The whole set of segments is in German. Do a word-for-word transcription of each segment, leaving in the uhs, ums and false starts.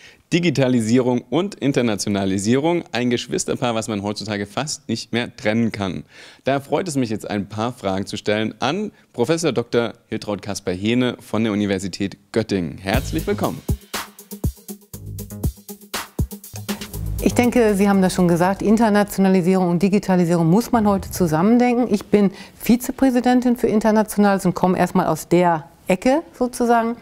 Digitalisierung und Internationalisierung, ein Geschwisterpaar, was man heutzutage fast nicht mehr trennen kann. Da freut es mich jetzt, ein paar Fragen zu stellen an Professor Doktor Hiltraud Kasper-Hehne von der Universität Göttingen. Herzlich willkommen. Ich denke, Sie haben das schon gesagt, Internationalisierung und Digitalisierung muss man heute zusammendenken. Ich bin Vizepräsidentin für Internationales und komme erstmal aus der Ecke sozusagen.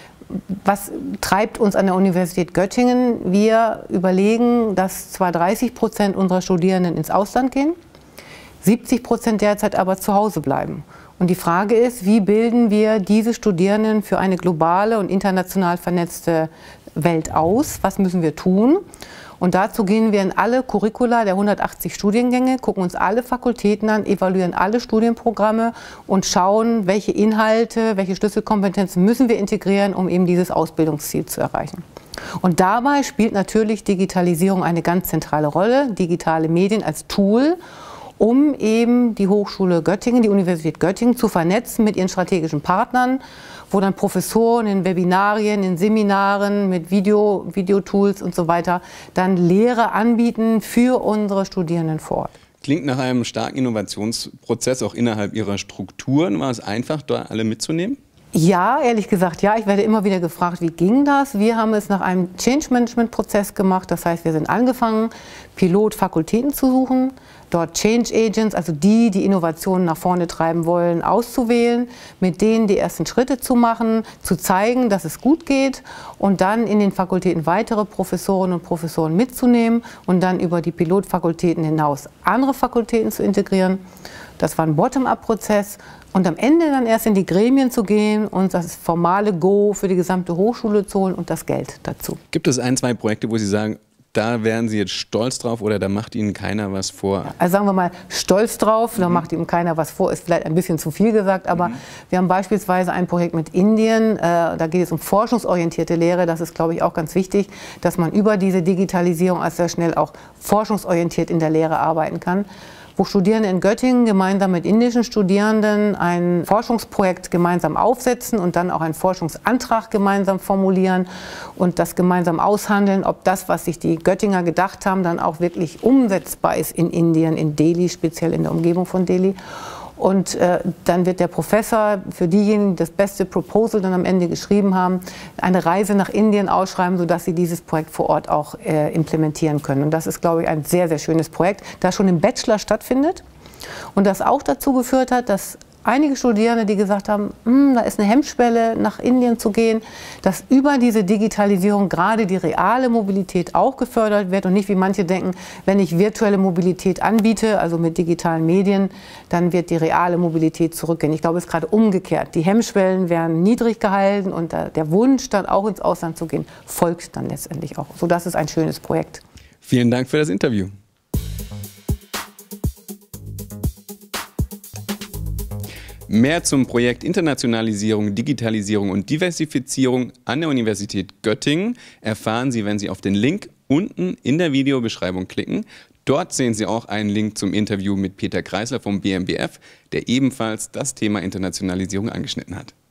Was treibt uns an der Universität Göttingen? Wir überlegen, dass zwar dreißig Prozent unserer Studierenden ins Ausland gehen, siebzig Prozent derzeit aber zu Hause bleiben. Und die Frage ist, wie bilden wir diese Studierenden für eine globale und international vernetzte Welt aus? Was müssen wir tun? Und dazu gehen wir in alle Curricula der hundertachtzig Studiengänge, gucken uns alle Fakultäten an, evaluieren alle Studienprogramme und schauen, welche Inhalte, welche Schlüsselkompetenzen müssen wir integrieren, um eben dieses Ausbildungsziel zu erreichen. Und dabei spielt natürlich Digitalisierung eine ganz zentrale Rolle, digitale Medien als Tool, um eben die Hochschule Göttingen, die Universität Göttingen zu vernetzen mit ihren strategischen Partnern, wo dann Professoren in Webinarien, in Seminaren mit Video, Videotools und so weiter dann Lehre anbieten für unsere Studierenden vor Ort. Klingt nach einem starken Innovationsprozess auch innerhalb Ihrer Strukturen. War es einfach, da alle mitzunehmen? Ja, ehrlich gesagt, ja. Ich werde immer wieder gefragt, wie ging das? Wir haben es nach einem Change-Management-Prozess gemacht. Das heißt, wir sind angefangen, Pilot-Fakultäten zu suchen, dort Change Agents, also die, die Innovationen nach vorne treiben wollen, auszuwählen, mit denen die ersten Schritte zu machen, zu zeigen, dass es gut geht und dann in den Fakultäten weitere Professorinnen und Professoren mitzunehmen und dann über die Pilotfakultäten hinaus andere Fakultäten zu integrieren. Das war ein Bottom-up-Prozess und am Ende dann erst in die Gremien zu gehen und das formale Go für die gesamte Hochschule zu holen und das Geld dazu. Gibt es ein, zwei Projekte, wo Sie sagen, da wären Sie jetzt stolz drauf oder da macht Ihnen keiner was vor? Ja, also sagen wir mal, stolz drauf, da mhm. macht Ihnen keiner was vor, ist vielleicht ein bisschen zu viel gesagt, aber mhm. wir haben beispielsweise ein Projekt mit Indien, äh, da geht es um forschungsorientierte Lehre, das ist, glaube ich, auch ganz wichtig, dass man über diese Digitalisierung als sehr schnell auch forschungsorientiert in der Lehre arbeiten kann, wo Studierende in Göttingen gemeinsam mit indischen Studierenden ein Forschungsprojekt gemeinsam aufsetzen und dann auch einen Forschungsantrag gemeinsam formulieren und das gemeinsam aushandeln, ob das, was sich die Göttinger gedacht haben, dann auch wirklich umsetzbar ist in Indien, in Delhi, speziell in der Umgebung von Delhi. Und äh, dann wird der Professor für diejenigen, die das beste Proposal dann am Ende geschrieben haben, eine Reise nach Indien ausschreiben, sodass sie dieses Projekt vor Ort auch äh, implementieren können. Und das ist, glaube ich, ein sehr, sehr schönes Projekt, das schon im Bachelor stattfindet und das auch dazu geführt hat, dass einige Studierende, die gesagt haben, da ist eine Hemmschwelle, nach Indien zu gehen, dass über diese Digitalisierung gerade die reale Mobilität auch gefördert wird und nicht, wie manche denken, wenn ich virtuelle Mobilität anbiete, also mit digitalen Medien, dann wird die reale Mobilität zurückgehen. Ich glaube, es ist gerade umgekehrt. Die Hemmschwellen werden niedrig gehalten und der Wunsch, dann auch ins Ausland zu gehen, folgt dann letztendlich auch. So, das ist ein schönes Projekt. Vielen Dank für das Interview. Mehr zum Projekt Internationalisierung, Digitalisierung und Diversifizierung an der Universität Göttingen erfahren Sie, wenn Sie auf den Link unten in der Videobeschreibung klicken. Dort sehen Sie auch einen Link zum Interview mit Peter Kreisler vom B M B F, der ebenfalls das Thema Internationalisierung angeschnitten hat.